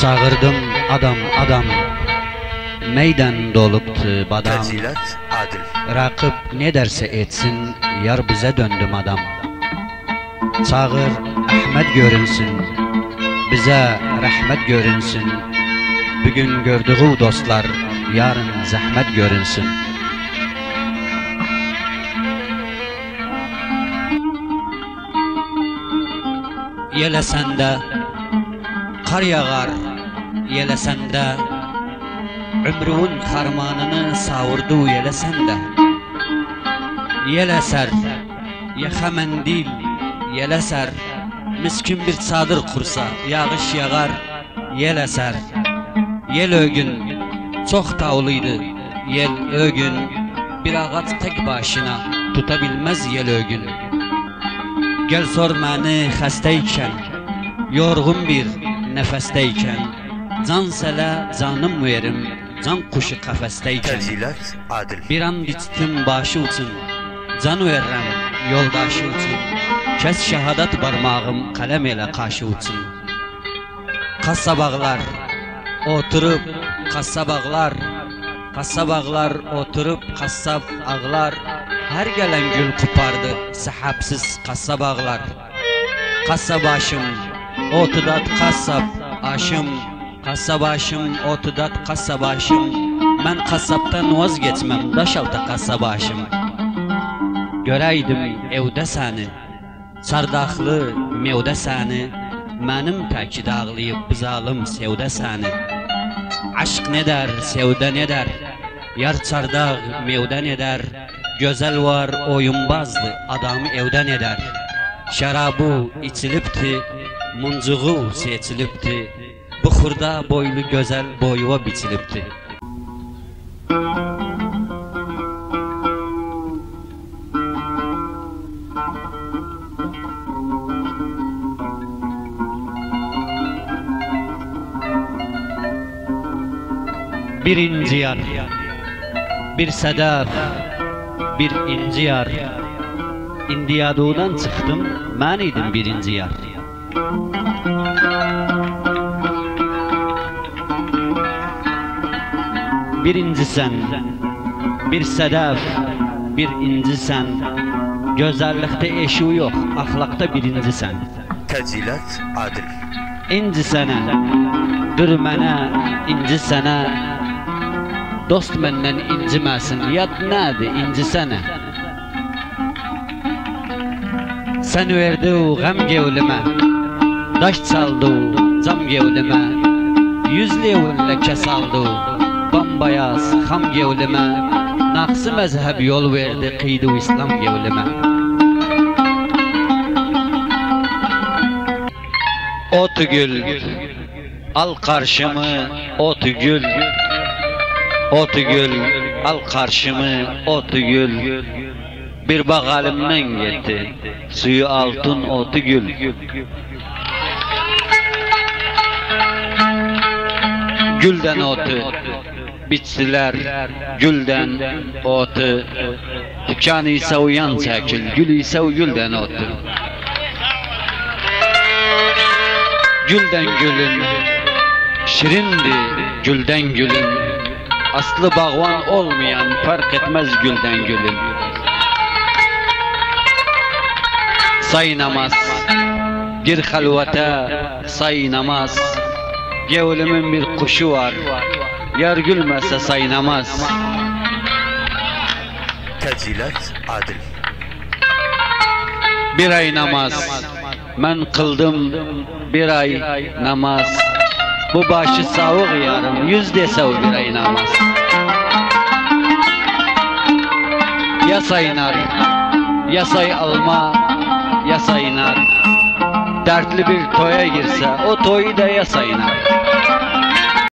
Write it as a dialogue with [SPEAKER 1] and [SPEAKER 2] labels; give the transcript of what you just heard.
[SPEAKER 1] Çağırdım adam adam, meydan doluptu badam.
[SPEAKER 2] Təzilat Adil.
[SPEAKER 1] Rakip ne derse etsin, yar bize döndüm adam. Çağır Ahmet görünsün, bize rahmet görünsün. Bugün gördüğü dostlar, yarın zahmet görünsün. Yelesende kar yağar, yelesende ömrünün harmanını savurdu yelesende. Yeleser, yaka mendil, yeleser, miskin bir çadır kursa, yağış yağar, yeleser. Yel ögün çok tavlıydı, yel ögün bir ağaç tek başına tutabilmez yel ögün. Gel sor beni hastayken, yorgun bir nefesteyken, can sele canım verim, can kuşu kafesteyken.
[SPEAKER 2] Təzilat Adil.
[SPEAKER 1] Bir an biçtim başı uçun, can veririm yoldaşı uçun. Kes şehadet parmağım kalem ile karşı uçun. Kasabağlar oturup kasabağlar, kasabağlar oturup kasab ağlar. Her gelen gül kopardı sahapsız kasabağlar. Kasabaşım otudat kasab aşım, kasabaşım otudat kasabaşım. Ben kasaptan vazgeçmem daşalta kasabaşım. Göreydim evde seni, çardaqlı mevde seni. Mənim təkid ağlayıb bizalım sevdə səni. Aşk ne der, sevdə ne der, yar çardaq mevdən eder. Gözəl var oyunbazdı, adamı evdən eder. Şərabı içilibdi, muncuğu seçilibdi. Bu xurda boylu gözəl boyuva biçilibdi. Bir inci yar, bir sedef, bir inci yar. İndiyado'dan çıktım, ben idim birinci yar. Bir inci sen, bir sedef, bir inci sen. Güzellikte eşi yok, ahlakta birinci sen.
[SPEAKER 2] Təzilat Adil.
[SPEAKER 1] İnci sene, dur mənə, inci sene. Dost məndən inciməsin, yad nədir incisənə. Sən verdi qəm gevlimə, daş çaldı cam gevlimə. Yüzlü evlə kəsaldı, bambayaz xam gevlimə. Naqsı məzhəb yol verdi, qıydı İslam gevlimə. Otu gül, al karşımı, otu gül. Otu gül, al karşımı, otu gül. Bir bağ elimden gitti, suyu altın otu gül. Gülden otu, biçtiler, gülden otu. Dükkanı ise uyan çekil, gül ise o gülden otu. Gülden gülün, şirindi gülden gülün. Aslı bağvan olmayan fark etmez gülden gülün. Say namaz, gir halvete, say namaz. Gevlimin bir kuşu var, yar gülmese say namaz.
[SPEAKER 2] Təzilat Adil.
[SPEAKER 1] Bir ay namaz, ben kıldım bir ay namaz. Bu başı savuk yarım, yüzde savuk bir ay namaz. Ya sayınar, ya say alma, ya sayınar. Dertli bir toya girse, o toyu da ya sayınar.